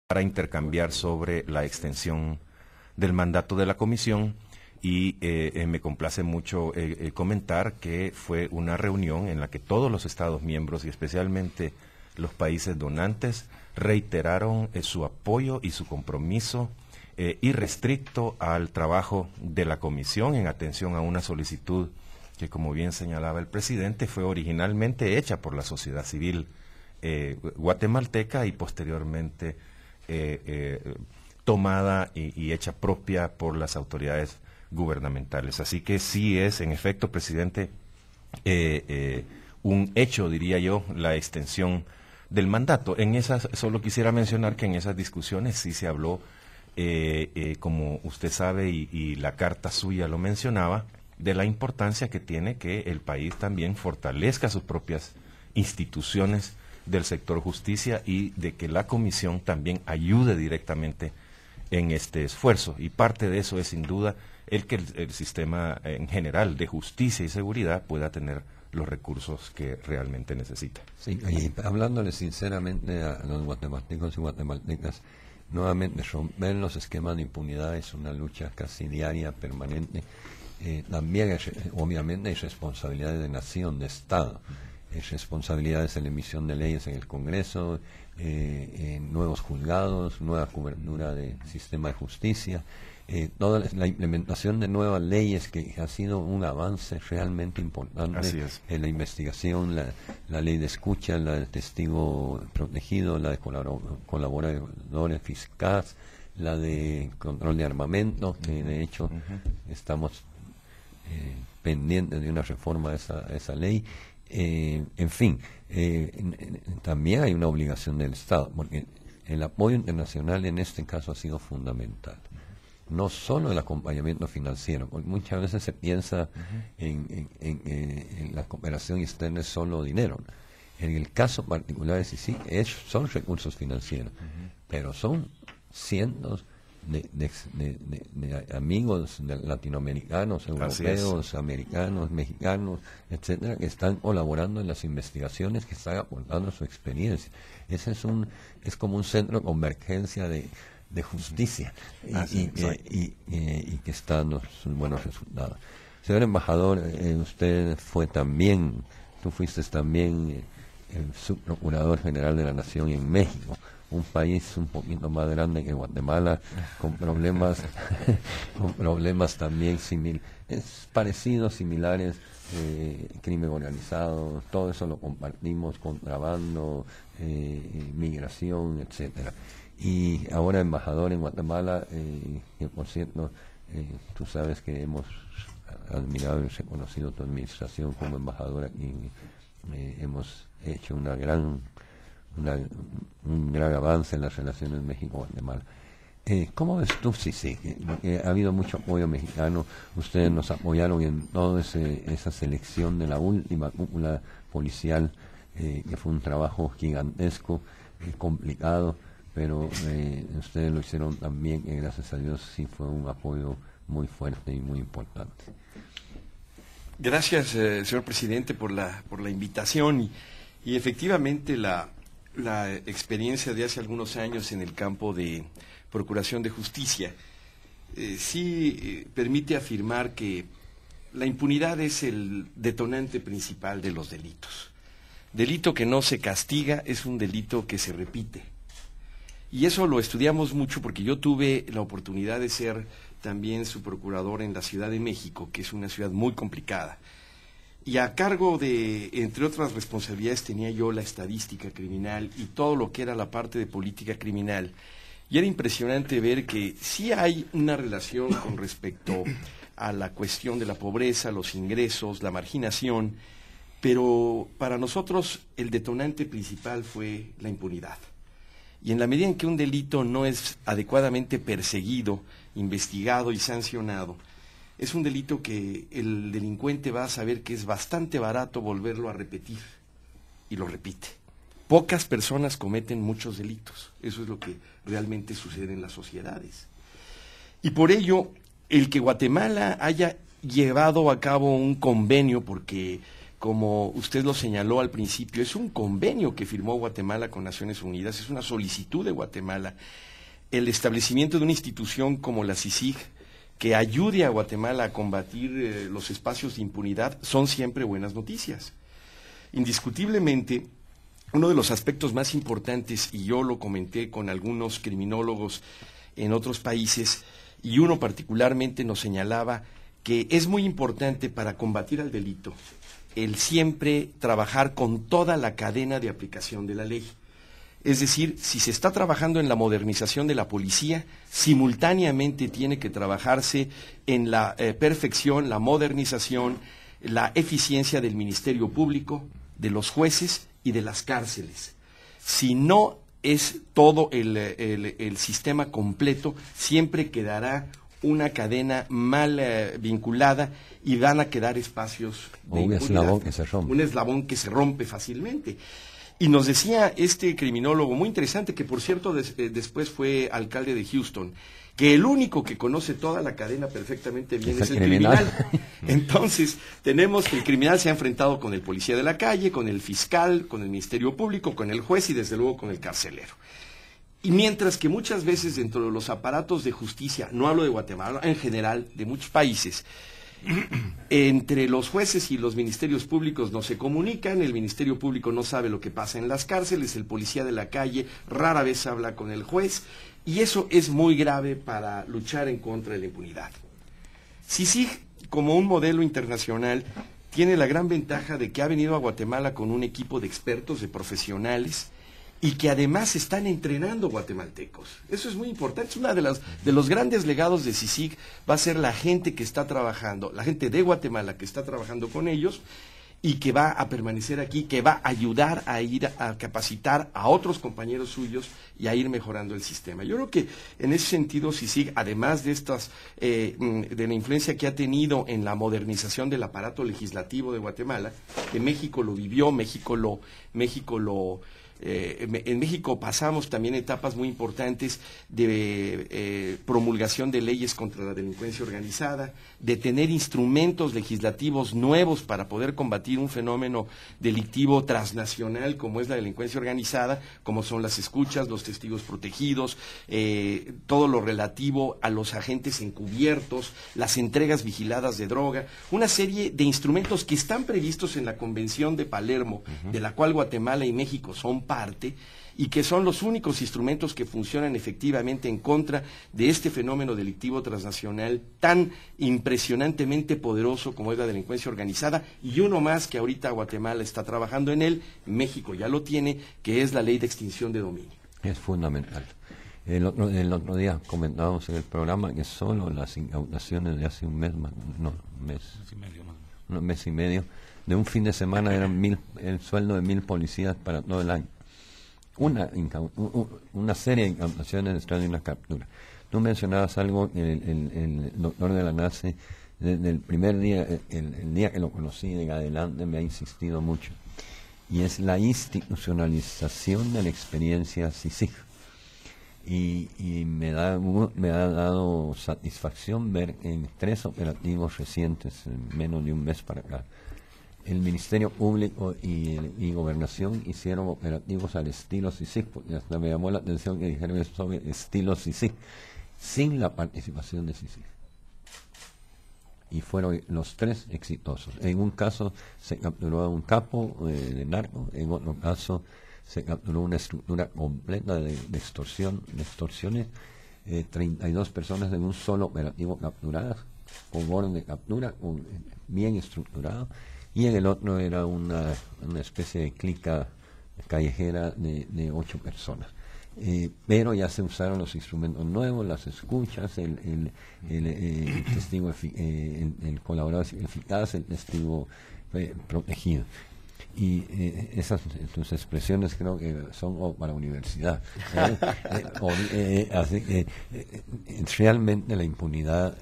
para intercambiar sobre la extensión del mandato de la comisión y me complace mucho comentar que fue una reunión en la que todos los Estados miembros y especialmente los países donantes reiteraron su apoyo y su compromiso irrestricto al trabajo de la comisión en atención a una solicitud que, como bien señalaba el presidente, fue originalmente hecha por la sociedad civil guatemalteca y posteriormente tomada y hecha propia por las autoridades gubernamentales. Así que sí es, en efecto, presidente, un hecho, diría yo, la extensión del mandato. En esas, solo quisiera mencionar que en esas discusiones sí se habló, como usted sabe, y la carta suya lo mencionaba, de la importancia que tiene que el país también fortalezca sus propias instituciones del sector justicia y de que la comisión también ayude directamente en este esfuerzo. Y parte de eso es sin duda el que el sistema en general de justicia y seguridad pueda tener los recursos que realmente necesita. Sí, y hablándole sinceramente a los guatemaltecos y guatemaltecas, nuevamente romper los esquemas de impunidad es una lucha casi diaria, permanente. También obviamente hay responsabilidades de nación, de Estado, responsabilidades en la emisión de leyes en el Congreso, nuevos juzgados, nueva cobertura del sistema de justicia, toda la implementación de nuevas leyes, que ha sido un avance realmente importante en la investigación, la ley de escucha, la de testigo protegido, la de colaboradores fiscales, la de control de armamento, que de hecho estamos pendientes de una reforma de esa ley. En fin, también hay una obligación del Estado, porque el apoyo internacional en este caso ha sido fundamental. No solo el acompañamiento financiero, porque muchas veces se piensa en la cooperación externa es solo dinero. En el caso particular sí, son recursos financieros, pero son cientos de amigos latinoamericanos, europeos, americanos, mexicanos, etcétera, que están colaborando en las investigaciones, que están aportando su experiencia. Ese es como un centro de convergencia de justicia y que está dando sus buenos resultados. Señor embajador, tú fuiste también el subprocurador general de la Nación en México, un país un poquito más grande que Guatemala, con problemas también similares, crimen organizado, todo eso lo compartimos, contrabando, migración, etcétera. Y ahora embajador en Guatemala, que por cierto, tú sabes que hemos admirado y reconocido tu administración como embajador aquí. Hemos hecho un gran avance en las relaciones México-Guatemala. ¿Cómo ves tú, sí? Porque ha habido mucho apoyo mexicano, ustedes nos apoyaron en toda esa selección de la última cúpula policial, que fue un trabajo gigantesco, complicado, pero ustedes lo hicieron también, y gracias a Dios sí fue un apoyo muy fuerte y muy importante. Gracias, señor presidente, por la invitación y efectivamente la experiencia de hace algunos años en el campo de procuración de justicia permite afirmar que la impunidad es el detonante principal de los delitos. Delito que no se castiga es un delito que se repite. Y eso lo estudiamos mucho porque yo tuve la oportunidad de ser también su procurador en la Ciudad de México, que es una ciudad muy complicada. Y a cargo de, entre otras responsabilidades, tenía yo la estadística criminal y todo lo que era la parte de política criminal. Y era impresionante ver que sí hay una relación con respecto a la cuestión de la pobreza, los ingresos, la marginación, pero para nosotros el detonante principal fue la impunidad. Y en la medida en que un delito no es adecuadamente perseguido, investigado y sancionado, es un delito que el delincuente va a saber que es bastante barato volverlo a repetir, y lo repite. Pocas personas cometen muchos delitos, eso es lo que realmente sucede en las sociedades. Y por ello, el que Guatemala haya llevado a cabo un convenio, porque como usted lo señaló al principio, es un convenio que firmó Guatemala con Naciones Unidas, es una solicitud de Guatemala. El establecimiento de una institución como la CICIG, que ayude a Guatemala a combatir los espacios de impunidad, son siempre buenas noticias. Indiscutiblemente, uno de los aspectos más importantes, y yo lo comenté con algunos criminólogos en otros países, y uno particularmente nos señalaba que es muy importante para combatir al delito el siempre trabajar con toda la cadena de aplicación de la ley. Es decir, si se está trabajando en la modernización de la policía, simultáneamente tiene que trabajarse en la perfección, la modernización, la eficiencia del Ministerio Público, de los jueces y de las cárceles. Si no es todo el sistema completo, siempre quedará una cadena mal vinculada y van a quedar espacios de un eslabón que se rompe. Un eslabón que se rompe fácilmente. Y nos decía este criminólogo muy interesante, que por cierto después fue alcalde de Houston, que el único que conoce toda la cadena perfectamente bien es el criminal. Entonces, tenemos que el criminal se ha enfrentado con el policía de la calle, con el fiscal, con el Ministerio Público, con el juez y desde luego con el carcelero. Y mientras que muchas veces dentro de los aparatos de justicia, no hablo de Guatemala, en general, de muchos países, entre los jueces y los ministerios públicos no se comunican, el Ministerio Público no sabe lo que pasa en las cárceles, el policía de la calle rara vez habla con el juez, y eso es muy grave para luchar en contra de la impunidad. CICIG, como un modelo internacional, tiene la gran ventaja de que ha venido a Guatemala con un equipo de expertos, de profesionales, y que además están entrenando guatemaltecos. Eso es muy importante. Es uno de los grandes legados de CICIG, va a ser la gente que está trabajando, la gente de Guatemala que está trabajando con ellos y que va a permanecer aquí, que va a ayudar a ir a capacitar a otros compañeros suyos y a ir mejorando el sistema. Yo creo que en ese sentido CICIG, además de de la influencia que ha tenido en la modernización del aparato legislativo de Guatemala, que México lo vivió, en México pasamos también etapas muy importantes de promulgación de leyes contra la delincuencia organizada, de tener instrumentos legislativos nuevos para poder combatir un fenómeno delictivo transnacional como es la delincuencia organizada, como son las escuchas, los testigos protegidos, todo lo relativo a los agentes encubiertos, las entregas vigiladas de droga, una serie de instrumentos que están previstos en la Convención de Palermo, de la cual Guatemala y México son parte, y que son los únicos instrumentos que funcionan efectivamente en contra de este fenómeno delictivo transnacional tan impresionantemente poderoso como es la delincuencia organizada, y uno más que ahorita Guatemala está trabajando en él, México ya lo tiene, que es la ley de extinción de dominio. Es fundamental. El otro día comentábamos en el programa que solo las incautaciones de hace un mes y medio, de un fin de semana eran el sueldo de 1,000 policías para todo el año. Una serie de incautaciones detrás de una captura. Tú mencionabas algo, el doctor de la NACE, desde el primer día, el día que lo conocí en adelante, me ha insistido mucho, y es la institucionalización de la experiencia CICIG. Y me ha dado satisfacción ver en 3 operativos recientes, en menos de un mes para acá, el Ministerio Público y Gobernación hicieron operativos al estilo CICIG, porque hasta me llamó la atención que dijeron eso sobre estilo CICIG, sin la participación de CICIG. Y fueron los 3 exitosos. En un caso se capturó a un capo de narco, en otro caso se capturó una estructura completa de extorsiones, 32 personas en un solo operativo capturadas, con orden de captura, bien estructurado. Y en el otro era una especie de clica callejera de 8 personas. Pero ya se usaron los instrumentos nuevos, las escuchas, el testigo, el colaborador eficaz, el testigo protegido. Y esas tus expresiones creo que son para universidad. Realmente la impunidad...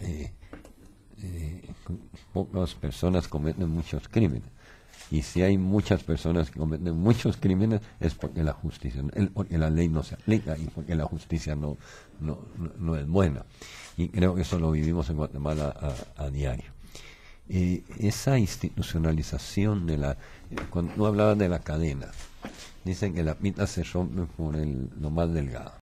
pocas personas cometen muchos crímenes, y si hay muchas personas que cometen muchos crímenes es porque la justicia, porque la ley no se aplica y porque la justicia no es buena, y creo que eso lo vivimos en Guatemala a diario. esa institucionalización de la... cuando no hablaba de la cadena, dicen que la pita se rompe por lo más delgado.